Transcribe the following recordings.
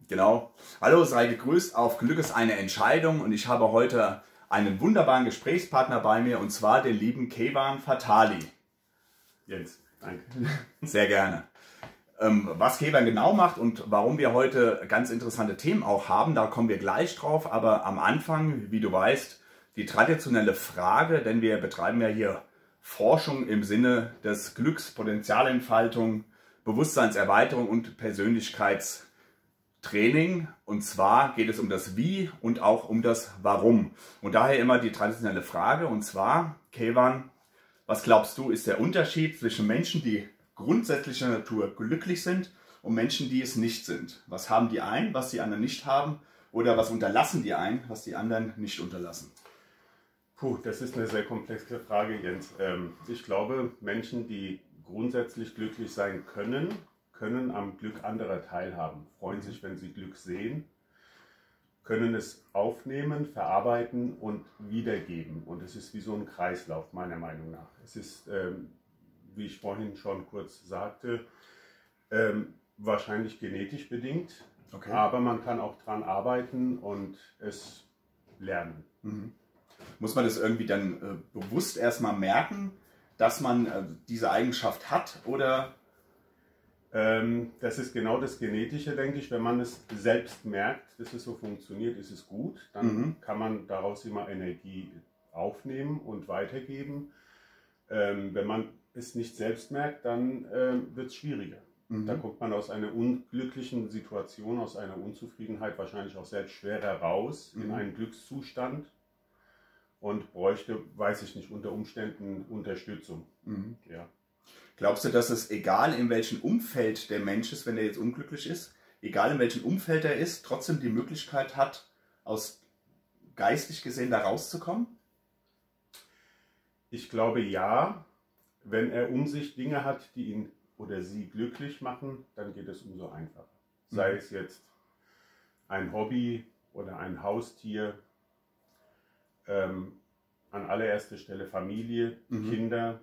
Genau. Hallo, sei gegrüßt auf Glück ist eine Entscheidung und ich habe heute einen wunderbaren Gesprächspartner bei mir und zwar den lieben Kevan Fatali. Jens, danke. Sehr gerne. Was Kevan genau macht und warum wir heute ganz interessante Themen auch haben, da kommen wir gleich drauf, aber am Anfang, wie du weißt, die traditionelle Frage, denn wir betreiben ja hier Forschung im Sinne des Glücks, Potenzialentfaltung, Bewusstseinserweiterung und Persönlichkeitstraining. Und zwar geht es um das Wie und auch um das Warum. Und daher immer die traditionelle Frage, und zwar, Kevan, was glaubst du, ist der Unterschied zwischen Menschen, die grundsätzlicher Natur glücklich sind und Menschen, die es nicht sind? Was haben die einen, was die anderen nicht haben? Oder was unterlassen die einen, was die anderen nicht unterlassen? Puh, das ist eine sehr komplexe Frage, Jens. Ich glaube, Menschen, die grundsätzlich glücklich sein können, können am Glück anderer teilhaben, freuen sich, wenn sie Glück sehen, können es aufnehmen, verarbeiten und wiedergeben. Und es ist wie so ein Kreislauf, meiner Meinung nach. Es ist, wie ich vorhin schon kurz sagte, wahrscheinlich genetisch bedingt, okay. Aber man kann auch dran arbeiten und es lernen. Mhm. Muss man das irgendwie dann bewusst erstmal merken, dass man diese Eigenschaft hat, oder? Das ist genau das Genetische, denke ich. Wenn man es selbst merkt, dass es so funktioniert, ist es gut. Dann kann man daraus immer Energie aufnehmen und weitergeben. Wenn man es nicht selbst merkt, dann wird es schwieriger. Da kommt man aus einer unglücklichen Situation, aus einer Unzufriedenheit wahrscheinlich auch selbst schwerer raus in einen Glückszustand. Und bräuchte, weiß ich nicht, unter Umständen Unterstützung. Ja. Glaubst du, dass es egal in welchem Umfeld der Mensch ist, wenn er jetzt unglücklich ist, egal in welchem Umfeld er ist, trotzdem die Möglichkeit hat, aus geistig gesehen da rauszukommen? Ich glaube ja, wenn er um sich Dinge hat, die ihn oder sie glücklich machen, dann geht es umso einfacher. Sei es jetzt ein Hobby oder ein Haustier, an allererster Stelle Familie, Kinder.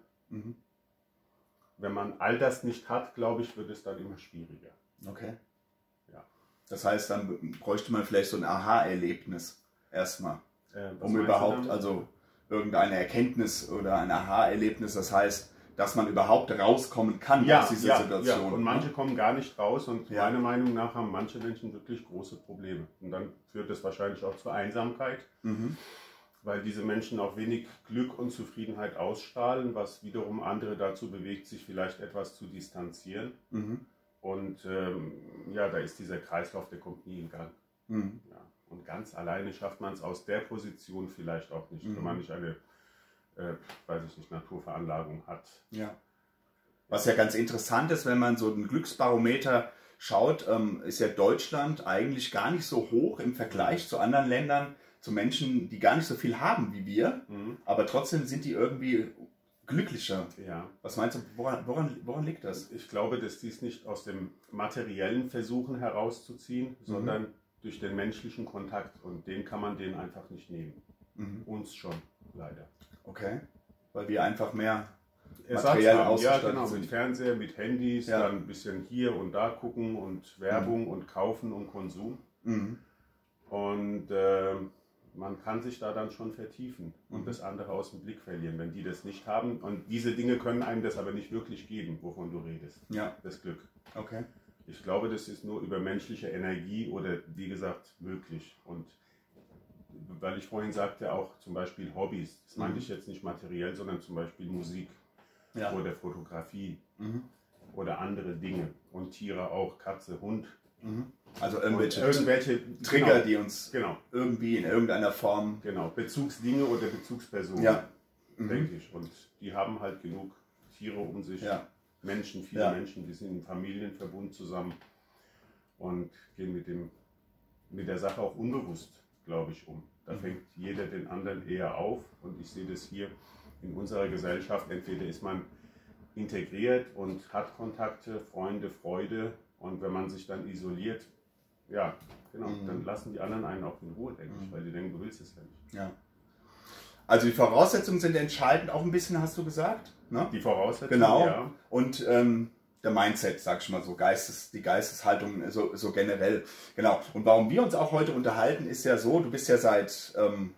Wenn man all das nicht hat, glaube ich, wird es dann immer schwieriger. Okay. Ja. Das heißt, dann bräuchte man vielleicht so ein Aha-Erlebnis erstmal, um überhaupt, also irgendeine Erkenntnis oder ein Aha-Erlebnis, das heißt, dass man überhaupt rauskommen kann aus dieser Situation. Ja. Und manche kommen gar nicht raus und meiner Meinung nach haben manche Menschen wirklich große Probleme. Und dann führt es wahrscheinlich auch zur Einsamkeit. Weil diese Menschen auch wenig Glück und Zufriedenheit ausstrahlen, was wiederum andere dazu bewegt, sich vielleicht etwas zu distanzieren. Und ja, da ist dieser Kreislauf, der kommt nie in Gang. Ja. Und ganz alleine schafft man es aus der Position vielleicht auch nicht, wenn man nicht eine, weiß ich nicht, Naturveranlagung hat. Ja. Was ja ganz interessant ist, wenn man so einen Glücksbarometer schaut, ist ja Deutschland eigentlich gar nicht so hoch im Vergleich zu anderen Ländern, zu Menschen, die gar nicht so viel haben wie wir, aber trotzdem sind die irgendwie glücklicher. Ja. Was meinst du, woran liegt das? Ich glaube, dass die es nicht aus dem materiellen versuchen herauszuziehen, sondern durch den menschlichen Kontakt, und den kann man denen einfach nicht nehmen. Uns schon, leider. Okay, weil wir einfach mehr materiell ausgestattet sind. Mit Fernseher, mit Handys, dann ein bisschen hier und da gucken und Werbung und Kaufen und Konsum. Und man kann sich da dann schon vertiefen und das andere aus dem Blick verlieren, wenn die das nicht haben. Und diese Dinge können einem das aber nicht wirklich geben, wovon du redest. Ja. Das Glück. Okay. Ich glaube, das ist nur über menschliche Energie oder, wie gesagt, möglich. Und weil ich vorhin sagte, auch zum Beispiel Hobbys, das meinte ich jetzt nicht materiell, sondern zum Beispiel Musik oder Fotografie oder andere Dinge. Und Tiere auch, Katze, Hund. Also irgendwelche Trigger, die uns irgendwie in irgendeiner Form... Bezugsdinge oder Bezugspersonen, denke ich. Und die haben halt genug Tiere um sich, Menschen, viele Menschen, die sind im Familienverbund zusammen und gehen mit der Sache auch unbewusst, glaube ich, um. Da fängt jeder den anderen eher auf, und ich sehe das hier in unserer Gesellschaft. Entweder ist man integriert und hat Kontakte, Freunde, Freude, und wenn man sich dann isoliert, dann lassen die anderen einen auch in Ruhe, denke ich, weil die denken, du willst es ja nicht. Ja. Also die Voraussetzungen sind entscheidend, auch ein bisschen, hast du gesagt? Ne? Die Voraussetzungen, genau. Und der Mindset, sag ich mal so, die Geisteshaltung so generell. Genau. Und warum wir uns auch heute unterhalten, ist ja so, du bist ja seit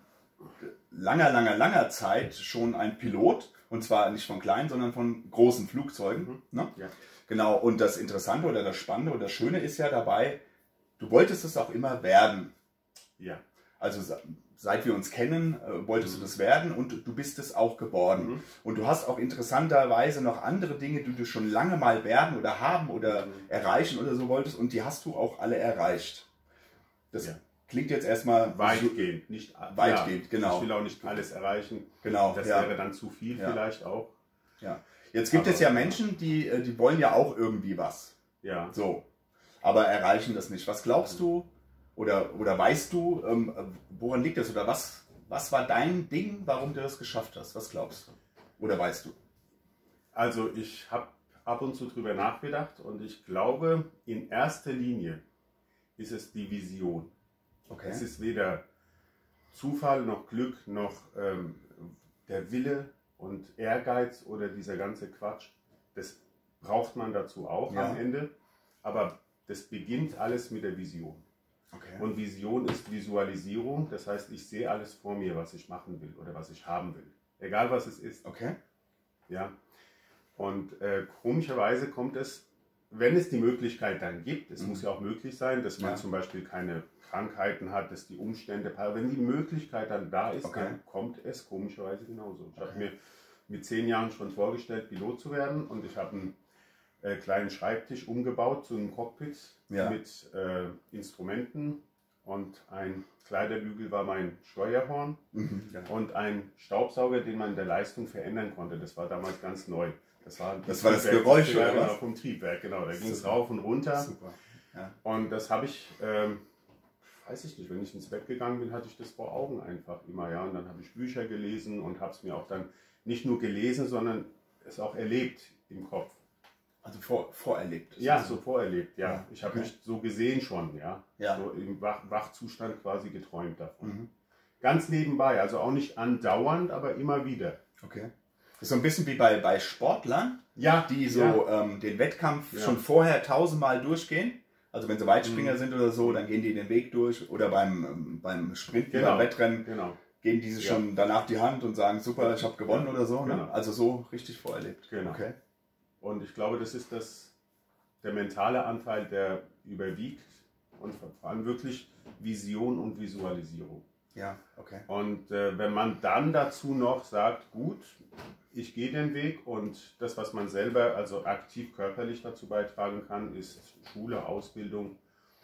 langer Zeit schon ein Pilot. Und zwar nicht von kleinen, sondern von großen Flugzeugen. Ne? Ja. Genau. Und das Interessante oder das Spannende oder das Schöne ist ja dabei, du wolltest es auch immer werden. Ja. Also seit wir uns kennen, wolltest du das werden und du bist es auch geworden. Und du hast auch interessanterweise noch andere Dinge, die du schon lange mal werden oder haben oder erreichen oder so wolltest und die hast du auch alle erreicht. Das klingt jetzt erstmal weitgehend, nicht weitgehend, genau. Ich will auch nicht alles erreichen. Genau. Das wäre dann zu viel vielleicht auch. Ja. Jetzt gibt es ja Menschen, die wollen ja auch irgendwie was. Ja. So. Aber erreichen das nicht. Was glaubst du? Oder weißt du, woran liegt das? Oder was war dein Ding, warum du das geschafft hast? Was glaubst du? Oder weißt du? Also ich habe ab und zu drüber nachgedacht und ich glaube, in erster Linie ist es die Vision. Okay. Es ist weder Zufall noch Glück noch der Wille und Ehrgeiz oder dieser ganze Quatsch. Das braucht man dazu auch am Ende. Aber das beginnt alles mit der Vision. Okay. Und Vision ist Visualisierung, das heißt, ich sehe alles vor mir, was ich machen will oder was ich haben will. Egal was es ist. Okay. Ja. Und komischerweise kommt es, wenn es die Möglichkeit dann gibt, es muss ja auch möglich sein, dass man zum Beispiel keine Krankheiten hat, dass die Umstände, wenn die Möglichkeit dann da ist, dann kommt es komischerweise genauso. Ich habe mir mit 10 Jahren schon vorgestellt, Pilot zu werden und ich habe einen kleinen Schreibtisch umgebaut zu einem Cockpit mit Instrumenten und ein Kleiderbügel war mein Steuerhorn und ein Staubsauger, den man in der Leistung verändern konnte. Das war damals ganz neu. Das war das Geräusch oder was? Vom Triebwerk, genau. Da ging es rauf und runter. Super. Ja. Und das habe ich, weiß ich nicht, wenn ich ins Bett gegangen bin, hatte ich das vor Augen einfach immer. Ja. Und dann habe ich Bücher gelesen und habe es mir auch dann nicht nur gelesen, sondern es auch erlebt im Kopf. Also vorerlebt. Ja, so vorerlebt, ja. Ich habe mich so gesehen schon, so im Wachzustand quasi geträumt davon. Ganz nebenbei, also auch nicht andauernd, aber immer wieder. Okay. Das ist so ein bisschen wie bei Sportlern, die so den Wettkampf schon vorher 1000-mal durchgehen. Also wenn sie Weitspringer sind oder so, dann gehen die den Weg durch. Oder beim Sprint, beim Wettrennen, geben die sich schon danach die Hand und sagen, super, ich habe gewonnen oder so. Ne? Also so richtig vorerlebt. Genau. Okay. Und ich glaube, das ist der mentale Anteil, der überwiegt und vor allem wirklich Vision und Visualisierung. Ja, okay. Und wenn man dann dazu noch sagt, gut, ich gehe den Weg und das, was man selber also aktiv körperlich dazu beitragen kann, ist Schule, Ausbildung,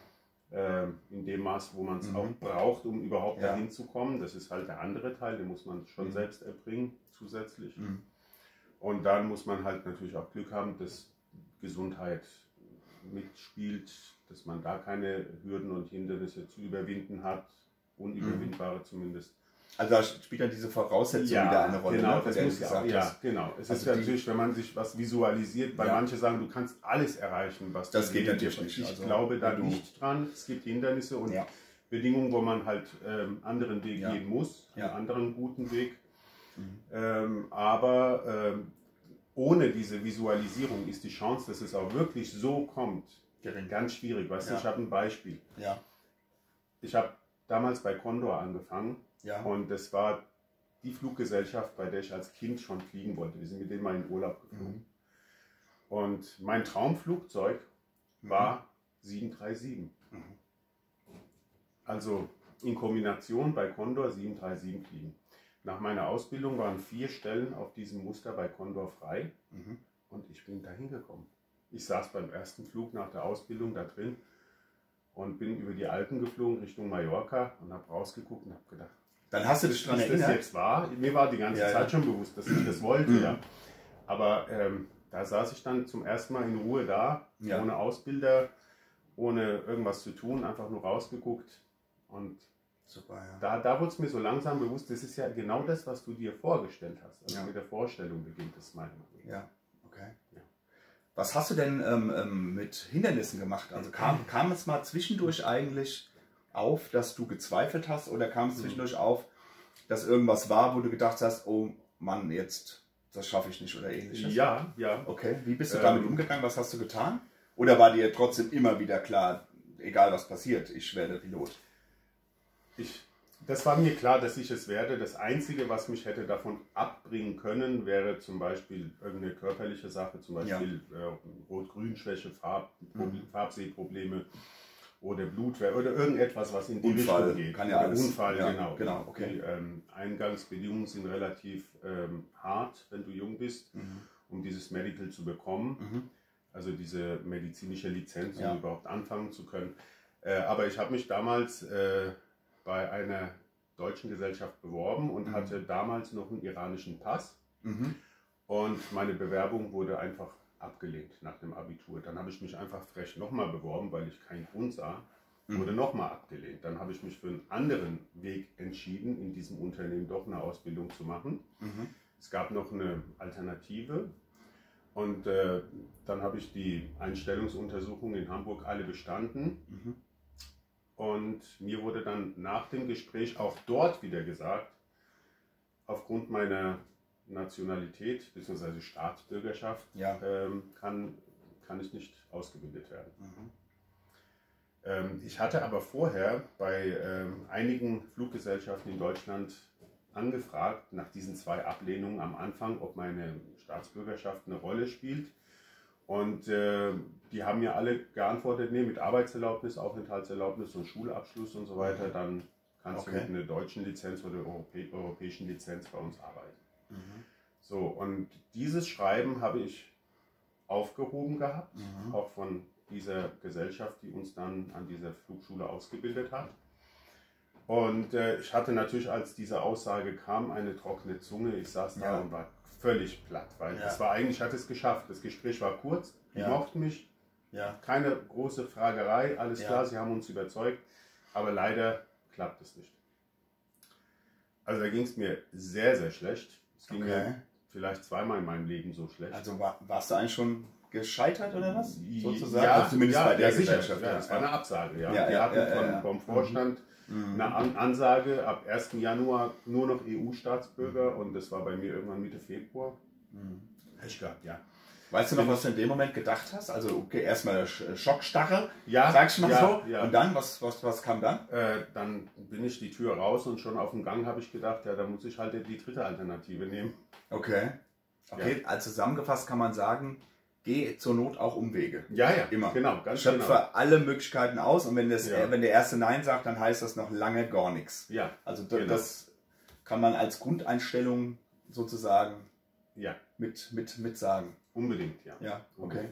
in dem Maß, wo man es auch braucht, um überhaupt dahin zu kommen. Das ist halt der andere Teil, den muss man schon selbst erbringen, zusätzlich. Und dann muss man halt natürlich auch Glück haben, dass Gesundheit mitspielt, dass man da keine Hürden und Hindernisse zu überwinden hat, unüberwindbare zumindest. Also da spielt dann diese Voraussetzung wieder eine Rolle. Genau, das muss genau. Es ist natürlich, wenn man sich was visualisiert, weil manche sagen, du kannst alles erreichen, was du willst. Das geht natürlich nicht. Ich glaube da nicht dran. Es gibt Hindernisse und Bedingungen, wo man halt anderen Weg gehen muss, einen anderen guten Weg. Aber ohne diese Visualisierung ist die Chance, dass es auch wirklich so kommt, ganz schwierig. Weißt du, ich habe ein Beispiel. Ich habe damals bei Condor angefangen und das war die Fluggesellschaft, bei der ich als Kind schon fliegen wollte. Wir sind mit denen mal in Urlaub geflogen. Und mein Traumflugzeug war 737. Also in Kombination bei Condor 737 fliegen. Nach meiner Ausbildung waren 4 Stellen auf diesem Muster bei Condor frei und ich bin da hingekommen. Ich saß beim ersten Flug nach der Ausbildung da drin und bin über die Alpen geflogen Richtung Mallorca und habe rausgeguckt und habe gedacht, dann hast du dich dran erinnert? Das jetzt war. Mir war die ganze Zeit schon bewusst, dass ich das wollte. Aber da saß ich dann zum ersten Mal in Ruhe da, ohne Ausbilder, ohne irgendwas zu tun, einfach nur rausgeguckt und super, da wurde es mir so langsam bewusst, das ist ja genau das, was du dir vorgestellt hast. Also mit der Vorstellung beginnt es meiner Meinung nach. Ja, okay. Ja. Was hast du denn mit Hindernissen gemacht? Also kam es mal zwischendurch eigentlich auf, dass du gezweifelt hast oder kam es zwischendurch auf, dass irgendwas war, wo du gedacht hast, oh Mann, jetzt das schaffe ich nicht oder ähnliches? Ja, ja. Okay, wie bist du damit umgegangen? Was hast du getan? Oder war dir trotzdem immer wieder klar, egal was passiert, ich werde Pilot? Das war mir klar, dass ich es werde. Das Einzige, was mich hätte davon abbringen können, wäre zum Beispiel irgendeine körperliche Sache, zum Beispiel Rot-Grün-Schwäche, Farbsehprobleme oder Blutwehr oder irgendetwas, was in die Richtung geht. Kann ja alles. Unfall, genau. Okay. Die Eingangsbedingungen sind relativ hart, wenn du jung bist, um dieses Medical zu bekommen. Also diese medizinische Lizenz, um überhaupt anfangen zu können. Aber ich habe mich damals bei einer deutschen Gesellschaft beworben und hatte damals noch einen iranischen Pass. Und meine Bewerbung wurde einfach abgelehnt nach dem Abitur. Dann habe ich mich einfach frech nochmal beworben, weil ich keinen Grund sah. Wurde nochmal abgelehnt. Dann habe ich mich für einen anderen Weg entschieden, in diesem Unternehmen doch eine Ausbildung zu machen. Es gab noch eine Alternative. Und dann habe ich die Einstellungsuntersuchungen in Hamburg alle bestanden. Und mir wurde dann nach dem Gespräch auch dort wieder gesagt, aufgrund meiner Nationalität bzw. Staatsbürgerschaft kann ich nicht ausgebildet werden. Ich hatte aber vorher bei einigen Fluggesellschaften in Deutschland angefragt, nach diesen 2 Ablehnungen am Anfang, ob meine Staatsbürgerschaft eine Rolle spielt. Und die haben mir alle geantwortet, nee, mit Arbeitserlaubnis, Aufenthaltserlaubnis und Schulabschluss und so weiter, dann kannst du mit einer deutschen Lizenz oder europäischen Lizenz bei uns arbeiten. So, und dieses Schreiben habe ich aufgehoben gehabt, auch von dieser Gesellschaft, die uns dann an dieser Flugschule ausgebildet hat. Und ich hatte natürlich, als diese Aussage kam, eine trockene Zunge. Ich saß da und war völlig platt, weil es war eigentlich, ich hatte es geschafft. Das Gespräch war kurz, die mochten mich, keine große Fragerei, alles klar, sie haben uns überzeugt, aber leider klappt es nicht. Also da ging es mir sehr, sehr schlecht. Es ging mir vielleicht 2-mal in meinem Leben so schlecht. Also warst du eigentlich schon gescheitert oder was? Sozusagen? Ja, also zumindest bei der Gesellschaft. Ja, das war eine Absage. Wir hatten vom Vorstand eine Ansage, ab 1. Januar nur noch EU-Staatsbürger, und das war bei mir irgendwann Mitte Februar. Pech gehabt, ja. Weißt du noch, was du in dem Moment gedacht hast? Also okay, erstmal Schockstarre, sag ich mal so. Ja. Und dann, was kam dann? Dann bin ich die Tür raus und schon auf dem Gang habe ich gedacht, ja, da muss ich halt die dritte Alternative nehmen. Okay, also zusammengefasst kann man sagen, geh zur Not auch Umwege. Ja, immer. Genau, ganz Schöpfe alle Möglichkeiten aus, und wenn der erste Nein sagt, dann heißt das noch lange gar nichts. Ja. Also das kann man als Grundeinstellung sozusagen mit sagen. Unbedingt, ja. Ja, okay.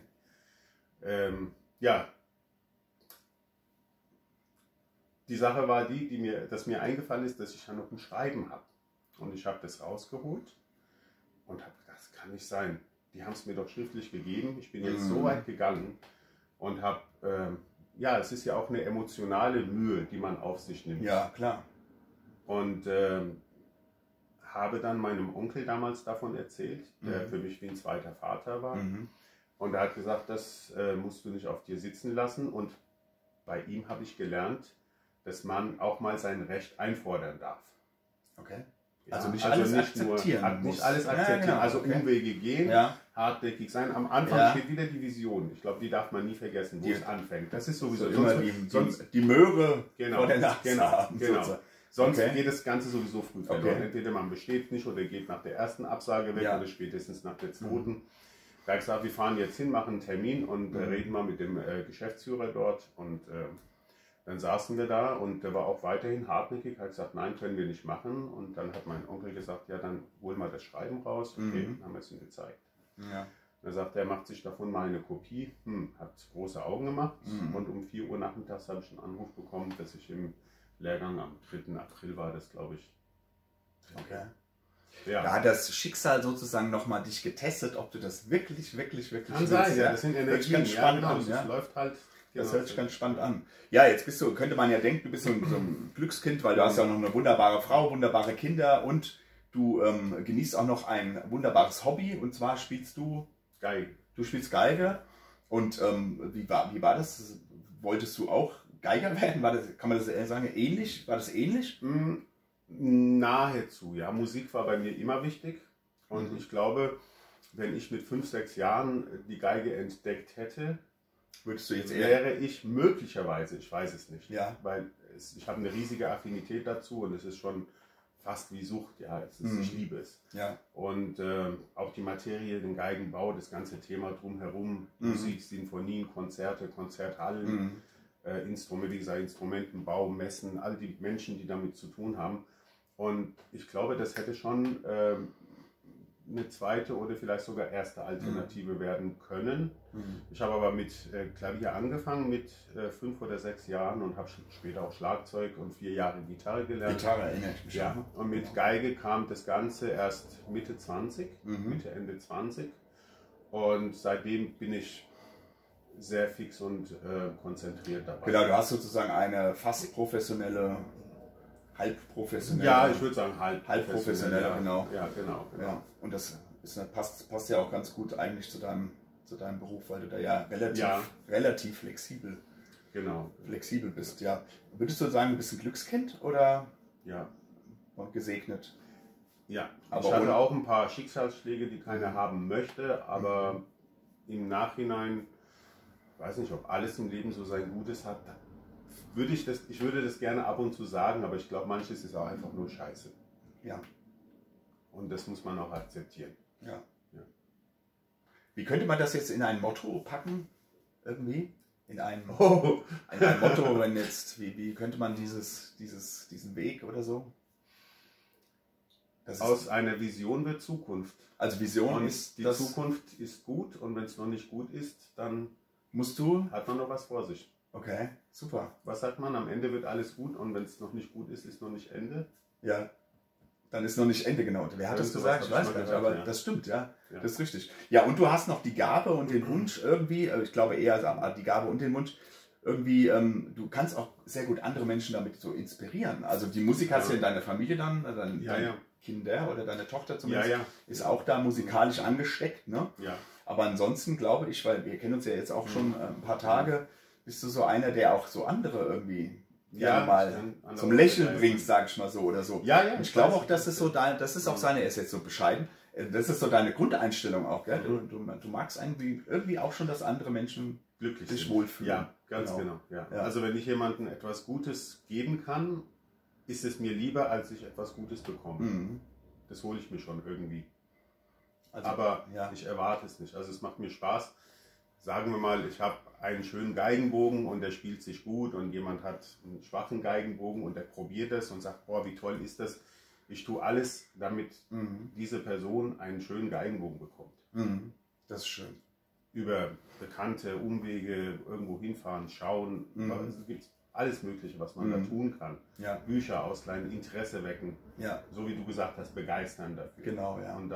Die Sache war dass mir eingefallen ist, dass ich ja noch ein Schreiben habe. Und ich habe das rausgeholt und habe gedacht, das kann nicht sein. Die haben es mir doch schriftlich gegeben. Ich bin jetzt so weit gegangen und habe, es ist ja auch eine emotionale Mühe, die man auf sich nimmt. Ja, klar. Und habe dann meinem Onkel damals davon erzählt, der für mich wie ein zweiter Vater war. Und er hat gesagt, das musst du nicht auf dir sitzen lassen. Und bei ihm habe ich gelernt, dass man auch mal sein Recht einfordern darf. Okay. Ja, also nicht alles akzeptieren. Nicht alles akzeptieren, genau. also Umwege gehen, hartnäckig sein. Am Anfang steht wieder die Vision. Ich glaube, die darf man nie vergessen, wo es anfängt. Das ist sowieso immer die Möhre vor der Nase haben. Genau. Sonst geht das Ganze sowieso früh verloren. Entweder man besteht nicht oder geht nach der ersten Absage weg oder spätestens nach der zweiten. Da habe ich gesagt, wir fahren jetzt hin, machen einen Termin und reden mal mit dem Geschäftsführer dort. Und dann saßen wir da und der war auch weiterhin hartnäckig, hat gesagt, nein, können wir nicht machen. Und dann hat mein Onkel gesagt, ja, dann hol mal das Schreiben raus. Okay, dann haben wir es ihm gezeigt. Ja. Er sagt, er macht sich davon mal eine Kopie, hat große Augen gemacht. Und um 4 Uhr nachmittags habe ich einen Anruf bekommen, dass ich im Lehrgang am 3. April war das, glaube ich. Okay. Ja. Da hat das Schicksal sozusagen nochmal dich getestet, ob du das wirklich kann sein, ja, das sind Energien. Ganz spannend an. Das läuft halt. Das hört sich ganz spannend an. Ja, jetzt könnte man ja denken, du bist so ein Glückskind, weil du hast ja auch noch eine wunderbare Frau, wunderbare Kinder, und du genießt auch noch ein wunderbares Hobby, und zwar spielst du Geige. Du spielst Geige. Und wie war das? Wolltest du auch Geiger werden? Kann man das sagen, ähnlich? War das ähnlich? Nahezu, ja. Musik war bei mir immer wichtig. Und ich glaube, wenn ich mit 5, 6 Jahren die Geige entdeckt hätte, würdest du jetzt wäre ich möglicherweise, ich weiß es nicht, ja. weil ich habe eine riesige Affinität dazu und es ist schon fast wie Sucht, ja, ich liebe es. Ja. Und auch die Materie, den Geigenbau, das ganze Thema drumherum, Musik, Sinfonien, Konzerte, Konzerthallen, Instrumente, wie gesagt, Instrumentenbau, Messen, all die Menschen, die damit zu tun haben. Und ich glaube, das hätte schon eine zweite oder vielleicht sogar erste Alternative werden können. Ich habe aber mit Klavier angefangen mit 5 oder 6 Jahren und habe später auch Schlagzeug und 4 Jahre Gitarre gelernt. Gitarre erinnere ich mich. Ja. Und mit Geige kam das Ganze erst Mitte 20, Mitte, Ende 20. Und seitdem bin ich sehr fix und konzentriert dabei. Genau, du hast sozusagen eine fast professionelle, halbprofessionelle. Ja, ich würde sagen halbprofessionelle, ja. Genau. Ja, genau. Ja, und das passt ja auch ganz gut eigentlich zu deinem Beruf, weil du da ja relativ flexibel bist. Ja. Würdest du sagen, du bist ein Glückskind oder gesegnet? Ja, aber ich hatte auch ein paar Schicksalsschläge, die keiner haben möchte, aber im Nachhinein, ich weiß nicht, ob alles im Leben so sein Gutes hat, ich würde das gerne ab und zu sagen, aber ich glaube, manches ist auch einfach nur Scheiße. Ja. Und das muss man auch akzeptieren. Ja. Wie könnte man das jetzt in ein Motto packen? Irgendwie? In ein Motto, wenn jetzt, wie könnte man diesen Weg oder so? Aus einer Vision wird Zukunft. Also Vision und ist die Zukunft ist gut und wenn es noch nicht gut ist, dann hat man noch was vor sich. Okay, super. Was sagt man? Am Ende wird alles gut und wenn es noch nicht gut ist, ist noch nicht Ende. Ja, dann ist noch nicht Ende, genau. Wer hat das gesagt? Ich weiß gar nicht, aber das stimmt, ja. Das ist richtig. Ja, und du hast noch die Gabe und den Wunsch irgendwie, ich glaube eher die Gabe und den Wunsch, irgendwie, du kannst auch sehr gut andere Menschen damit so inspirieren. Also die Musik hast du in deiner Familie dann, deine Kinder oder deine Tochter zumindest, ist auch da musikalisch angesteckt, ne? Ja. Aber ansonsten glaube ich, weil wir kennen uns ja jetzt auch schon ein paar Tage, bist du so einer, der auch so andere irgendwie mal zum Lächeln bringt, sag ich mal so oder so. Ja. Und ich glaube auch, das ist auch seine, er ist jetzt so bescheiden, das ist so deine Grundeinstellung auch, gell? Du magst irgendwie auch schon, dass andere Menschen glücklich sich sind. wohlfühlen. Ja, ganz genau. Ja. Also wenn ich jemandem etwas Gutes geben kann, ist es mir lieber, als ich etwas Gutes bekomme. Das hole ich mir schon irgendwie. Also, aber ich erwarte es nicht. Also es macht mir Spaß. Sagen wir mal, ich habe einen schönen Geigenbogen und der spielt sich gut und jemand hat einen schwachen Geigenbogen und der probiert es und sagt, boah, wie toll ist das. Ich tue alles, damit diese Person einen schönen Geigenbogen bekommt. Das ist schön. Über bekannte Umwege, irgendwo hinfahren, schauen. Es gibt alles Mögliche, was man da tun kann. Ja. Bücher ausleihen, Interesse wecken. Ja. So wie du gesagt hast, begeistern dafür. Genau, ja. Und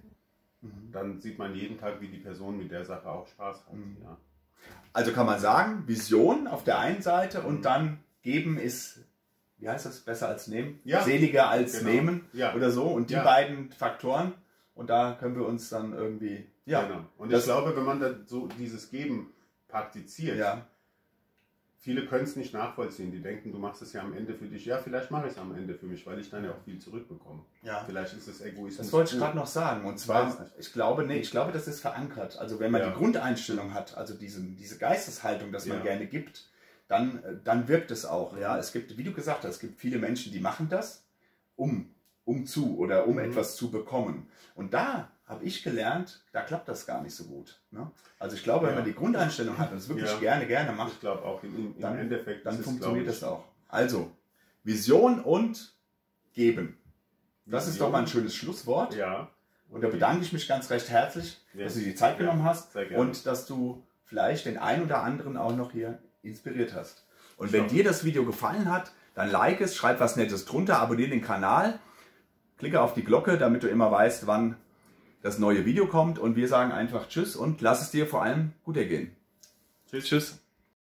dann sieht man jeden Tag, wie die Person mit der Sache auch Spaß hat. Ja. Also kann man sagen, Vision auf der einen Seite und dann geben ist, wie heißt das, besser als nehmen? Ja. Seliger als nehmen oder so. Und die beiden Faktoren, und da können wir uns dann irgendwie... Ja, genau. Und ich glaube, wenn man da so dieses Geben praktiziert, viele können es nicht nachvollziehen. Die denken, du machst es ja am Ende für dich. Ja, vielleicht mache ich es am Ende für mich, weil ich dann ja auch viel zurückbekomme. Ja. Vielleicht ist es Egoismus. Das wollte ich gerade noch sagen. Und zwar, ich glaube, das ist verankert. Also wenn man die Grundeinstellung hat, also diese Geisteshaltung, dass man gerne gibt, dann wirkt es auch. Ja, es gibt, wie du gesagt hast, es gibt viele Menschen, die machen das, um etwas zu bekommen. Und da habe ich gelernt, da klappt das gar nicht so gut. Ne? Also ich glaube, wenn man die Grundeinstellung hat und es wirklich gerne macht, ich glaube auch im Endeffekt, dann funktioniert das auch. Also, Vision und Geben. Das ist doch mal ein schönes Schlusswort. Ja. Und da bedanke ich mich ganz recht herzlich, dass du dir die Zeit genommen hast und dass du vielleicht den einen oder anderen auch noch hier inspiriert hast. Und wenn dir das Video gefallen hat, dann like es, schreib was Nettes drunter, abonniere den Kanal, klicke auf die Glocke, damit du immer weißt, wann das neue Video kommt. Und wir sagen einfach Tschüss und lass es dir vor allem gut ergehen. Tschüss.